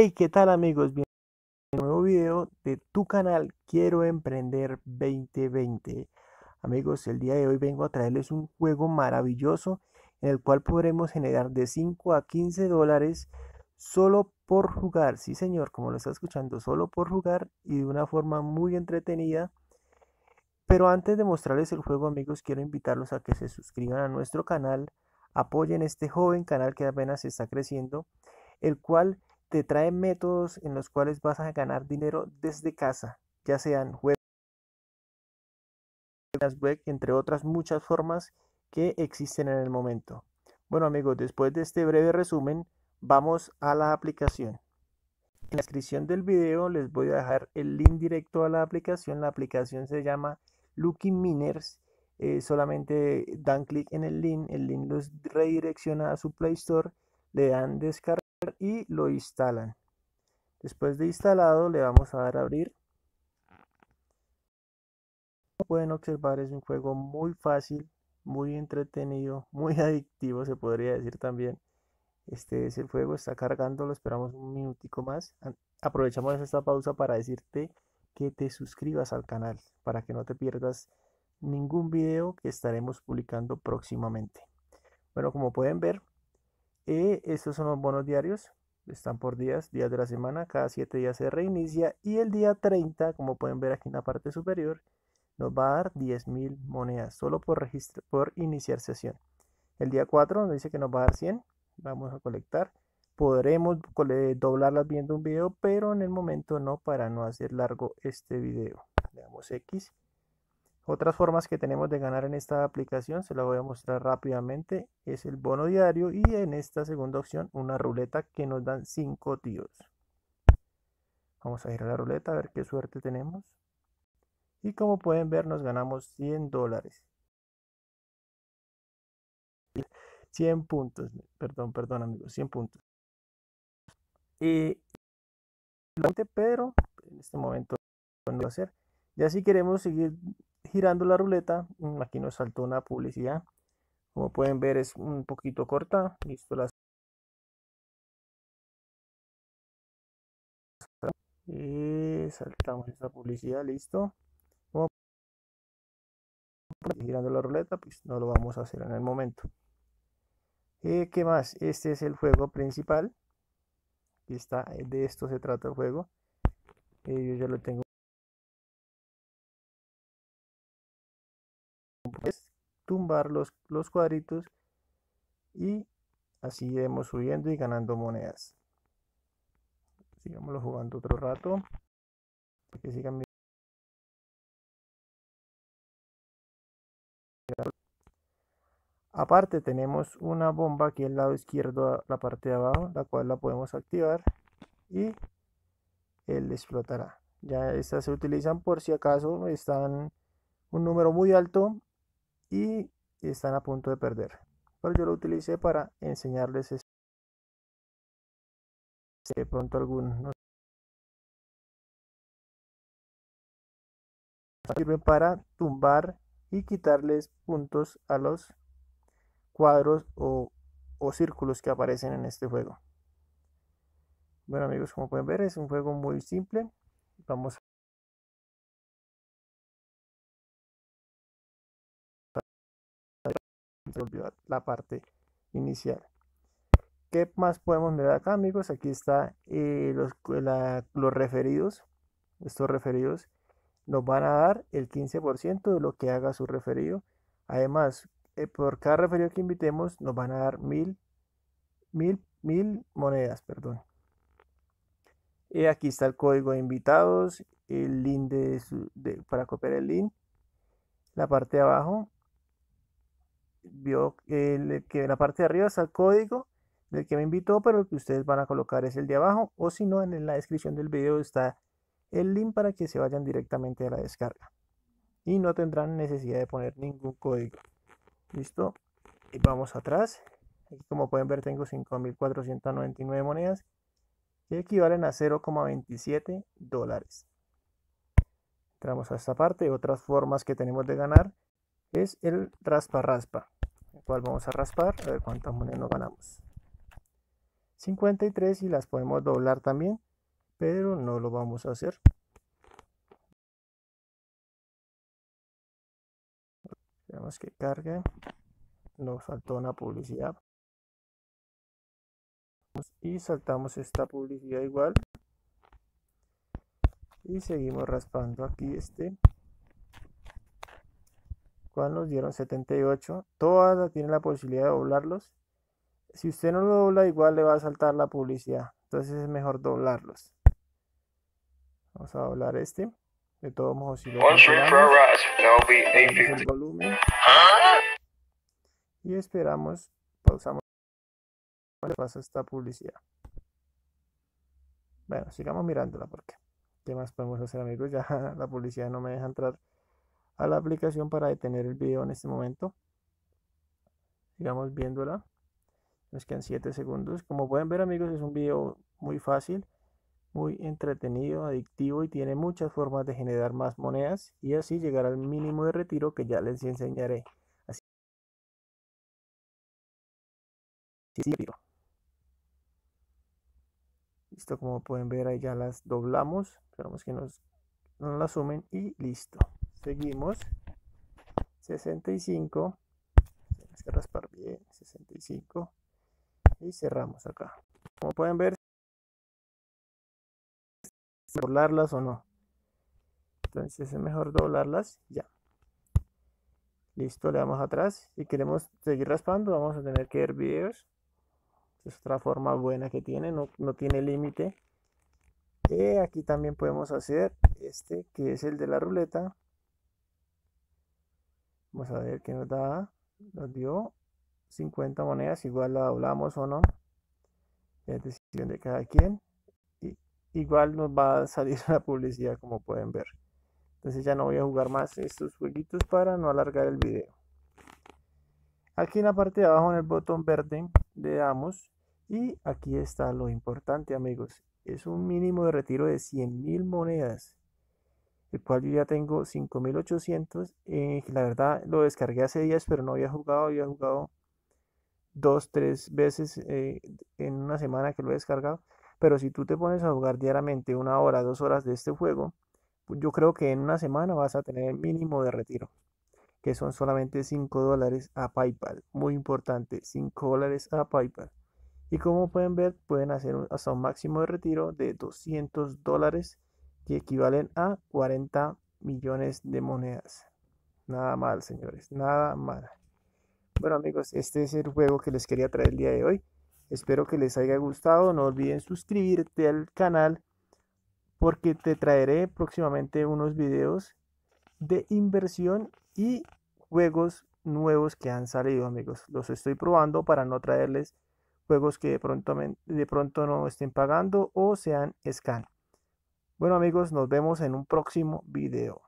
Hey, ¿qué tal amigos? Bienvenidos a un nuevo video de tu canal Quiero Emprender 2020. Amigos, el día de hoy vengo a traerles un juego maravilloso en el cual podremos generar de 5 a 15 dólares solo por jugar. Sí, señor, como lo está escuchando, solo por jugar y de una forma muy entretenida. Pero antes de mostrarles el juego, amigos, quiero invitarlos a que se suscriban a nuestro canal, apoyen este joven canal que apenas está creciendo, el cual te trae métodos en los cuales vas a ganar dinero desde casa, ya sean juegos web, entre otras muchas formas que existen en el momento. Bueno amigos, después de este breve resumen, vamos a la aplicación. En la descripción del video les voy a dejar el link directo a la aplicación. La aplicación se llama Lucky Miners. Solamente dan clic en el link los redirecciona a su Play Store, le dan descargar y lo instalan. Después de instalado le vamos a dar a abrir. Como pueden observar, es un juego muy fácil, muy entretenido, muy adictivo se podría decir también. Este es el juego, está cargando, lo esperamos un minutico más. Aprovechamos esta pausa para decirte que te suscribas al canal para que no te pierdas ningún video que estaremos publicando próximamente. Bueno, como pueden ver, estos son los bonos diarios, están por días de la semana, cada 7 días se reinicia y el día 30, como pueden ver aquí en la parte superior, nos va a dar 10.000 monedas solo por iniciar sesión. El día 4 nos dice que nos va a dar 100, vamos a colectar. Podremos doblarlas viendo un video, pero en el momento no, para no hacer largo este video. Le damos X. Otras formas que tenemos de ganar en esta aplicación, se la voy a mostrar rápidamente, es el bono diario y en esta segunda opción una ruleta que nos dan 5 tiros. Vamos a ir a la ruleta a ver qué suerte tenemos. Y como pueden ver nos ganamos 100 dólares. 100 puntos, perdón amigos, 100 puntos. Pero en este momento no lo va a hacer. Ya si queremos seguir girando la ruleta, aquí nos saltó una publicidad. Como pueden ver es un poquito corta. Listo, saltamos esta publicidad, listo. Como girando la ruleta, pues no lo vamos a hacer en el momento. ¿Qué más? Este es el juego principal. Aquí está, de esto se trata el juego. Yo ya lo tengo. Es tumbar los cuadritos y así iremos subiendo y ganando monedas. Sigámoslo jugando otro rato para que sigan. Aparte tenemos una bomba aquí al lado izquierdo, la parte de abajo, la cual la podemos activar y él explotará. Ya estas se utilizan por si acaso están un número muy alto y están a punto de perder. Pero yo lo utilicé para enseñarles de pronto algunos sirven para tumbar y quitarles puntos a los cuadros o círculos que aparecen en este juego. Bueno amigos, como pueden ver es un juego muy simple. Vamos a olvidar la parte inicial. ¿Qué más podemos ver acá amigos? Aquí está los referidos. Estos referidos nos van a dar el 15% de lo que haga su referido. Además, por cada referido que invitemos nos van a dar mil monedas, perdón. Aquí está el código de invitados, el link para copiar el link. La parte de abajo, vio que en la parte de arriba está el código del que me invitó, pero el que ustedes van a colocar es el de abajo, o si no, en la descripción del video está el link para que se vayan directamente a la descarga y no tendrán necesidad de poner ningún código. Listo, y vamos atrás. Aquí como pueden ver tengo 5.499 monedas que equivalen a 0,27 dólares. Entramos a esta parte. Otras formas que tenemos de ganar es el raspa, el cual vamos a raspar a ver cuántas monedas nos ganamos. 53 y las podemos doblar también, pero no lo vamos a hacer. Tenemos que cargue. Nos faltó una publicidad. Y saltamos esta publicidad igual. Y seguimos raspando aquí cual nos dieron 78. Todas tienen la posibilidad de doblarlos. Si usted no lo dobla, igual le va a saltar la publicidad. Entonces es mejor doblarlos. Vamos a doblar este. De todos modos, si lo cancelamos, el volumen y esperamos, pausamos, pasa esta publicidad. Bueno, sigamos mirándola porque ¿qué más podemos hacer, amigos? Ya la publicidad no me deja entrar a la aplicación para detener el video en este momento. Sigamos viéndola. Nos quedan 7 segundos. Como pueden ver, amigos, es un video muy fácil, muy entretenido, adictivo y tiene muchas formas de generar más monedas y así llegar al mínimo de retiro que ya les enseñaré. Así listo, como pueden ver ahí ya las doblamos. Esperamos que nos la sumen y listo. Seguimos. 65. Tienes que raspar bien. 65. Y cerramos acá. Como pueden ver, doblarlas o no. Entonces es mejor doblarlas ya. Listo, le damos atrás. Si queremos seguir raspando, vamos a tener que ver videos. Es otra forma buena que tiene, no tiene límite. Aquí también podemos hacer que es el de la ruleta. Vamos a ver qué nos da. Nos dio 50 monedas, igual la doblamos o no. Es decisión de cada quien. Y igual nos va a salir la publicidad, como pueden ver. Entonces ya no voy a jugar más estos jueguitos para no alargar el video. Aquí en la parte de abajo, en el botón verde, le damos y aquí está lo importante, amigos. Es un mínimo de retiro de 100.000 monedas, el cual yo ya tengo 5.800. La verdad lo descargué hace días, pero no había jugado 2, 3 veces en una semana que lo he descargado. Pero si tú te pones a jugar diariamente 1 hora, 2 horas de este juego, pues yo creo que en una semana vas a tener el mínimo de retiro, que son solamente $5 a PayPal. Muy importante, $5 a PayPal. Y como pueden ver, pueden hacer hasta un máximo de retiro de $200, que equivalen a 40 millones de monedas. Nada mal, señores, nada mal. Bueno, amigos, este es el juego que les quería traer el día de hoy. Espero que les haya gustado. No olviden suscribirte al canal porque te traeré próximamente unos videos de inversión y juegos nuevos que han salido, amigos. Los estoy probando para no traerles juegos que de pronto no estén pagando o sean scam. Bueno, amigos, nos vemos en un próximo video.